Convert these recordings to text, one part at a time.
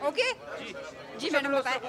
Okay जी madam बताएं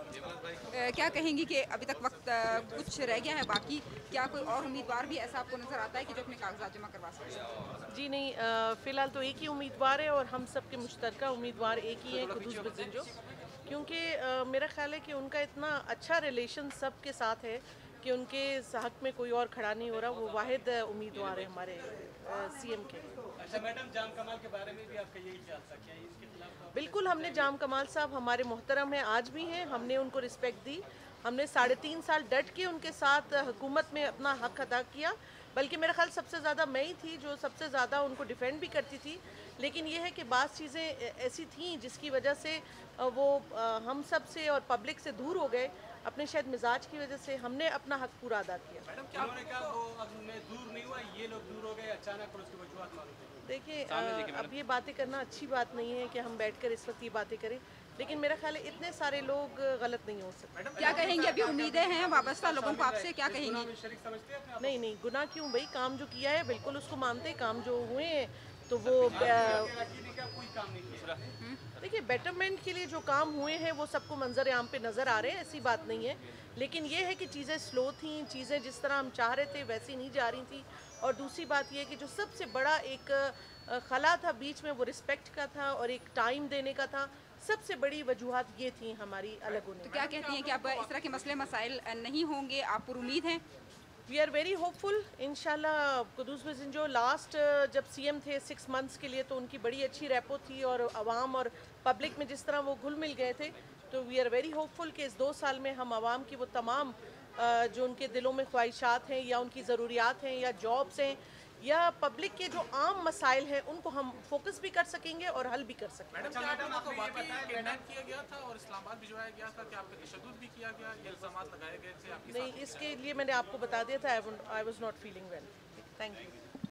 क्या कहेंगी कि अभी तक वक्त कुछ रह गया है बाकी, क्या कोई और उम्मीदवार भी ऐसा आपको नजर आता है कि जो अपने कागजात जमा करवा सकते जी नहीं, फ़िलहाल तो एक ही उम्मीदवार है और हम सब के मुश्तरका उम्मीदवार एक ही है, कुदूस बज़िंजो। क्योंकि मेरा ख़्याल है कि उनका इतना अच्छा रिलेशन सब के साथ है कि उनके हक़ में कोई और खड़ा नहीं हो रहा। वो वाहिद उम्मीदवार है हमारे सीएम के। अच्छा मैडम, जाम कमाल के बारे में भी आपका यही ख्याल था क्या? इसके खिलाफ तो बिल्कुल, हमने जाम कमाल साहब हमारे मोहतरम हैं, आज भी हैं, हमने उनको रिस्पेक्ट दी। हमने 3.5 साल डट के उनके साथ हुकूमत में अपना हक अदा किया। बल्कि मेरा ख्याल सबसे ज़्यादा मैं ही थी जो सबसे ज़्यादा उनको डिफेंड भी करती थी। लेकिन ये है कि बाज़ चीज़ें ऐसी थीं जिसकी वजह से वो हम सब से और पब्लिक से दूर हो गए। अपने शायद मिजाज की वजह से हमने अपना हक पूरा अदा किया। मैडम क्या उन्होंने कहा वो अब मैं दूर नहीं हुआ, ये लोग दूर हो गए अचानक और उसकी वजूहत मालूम थी? देखिए, अब ये बातें करना अच्छी बात नहीं है कि हम बैठकर इस वक्त ये बातें करें। लेकिन मेरा ख्याल है इतने सारे लोग गलत नहीं हो सकते। क्या कहेंगे अभी उम्मीदें हैं वाबस्ता लोगों को आपसे, क्या कहेंगी? शरीक समझते हैं अपने आप नहीं नहीं, गुनाह क्यों भाई, काम जो किया है बिल्कुल उसको मानते हैं। काम जो हुए हैं तो वो अकीदे का कोई काम नहीं किया। देखिए, बेटरमेंट के लिए जो काम हुए हैं वो सबको मंजर आम पे नज़र आ रहे हैं, ऐसी बात नहीं है। लेकिन ये है कि चीज़ें स्लो थी, चीज़ें जिस तरह हम चाह रहे थे वैसी नहीं जा रही थी। और दूसरी बात ये है कि जो सबसे बड़ा एक खला था बीच में, वो रिस्पेक्ट का था और एक टाइम देने का था। सबसे बड़ी वजूहत ये थी हमारी अलग होने तो में। क्या कहती हैं कि अब इस तरह के मसले मसाइल नहीं होंगे, आप पर उम्मीद हैं? We are very hopeful. इंशाल्लाह कुदूस बज़िंजो लास्ट जब सीएम थे 6 मंथ्स के लिए, तो उनकी बड़ी अच्छी रेपो थी और आवाम और पब्लिक में जिस तरह वो घुल मिल गए थे, तो वी आर वेरी होपफुल कि इस 2 साल में हम आवाम की वो तमाम जो उनके दिलों में ख्वाहिशात हैं या उनकी ज़रूरियात हैं या जॉब्स हैं या पब्लिक के जो आम मसाइल हैं, उनको हम फोकस भी कर सकेंगे और हल भी कर सकेंगे। मैडम क्या आपको वाकई किडनैप किया गया था और इस्लामाबाद भिजवाया गया था कि आप पे तशद्दुद भी किया गया, ये इल्ज़ामात लगाए गए थे आपके साथ? नहीं, इसके लिए मैंने आपको बता दिया था, I was not feeling well. Thank you.